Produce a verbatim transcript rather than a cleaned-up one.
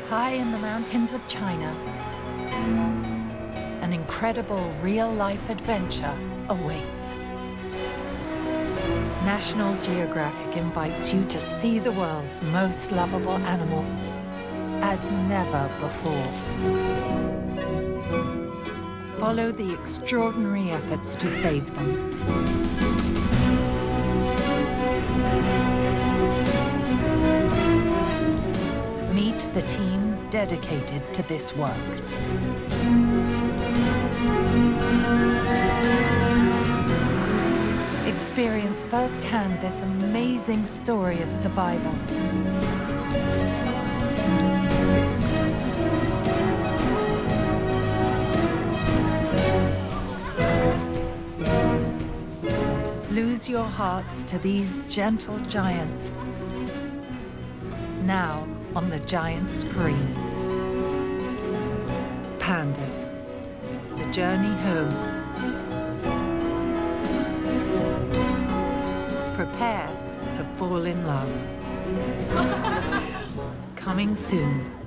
High in the mountains of China, an incredible real-life adventure awaits. National Geographic invites you to see the world's most lovable animal as never before. Follow the extraordinary efforts to save them. Meet the team dedicated to this work. Experience firsthand this amazing story of survival. Lose your hearts to these gentle giants. Now on the giant screen. Pandas, the journey home. Prepare to fall in love. Coming soon.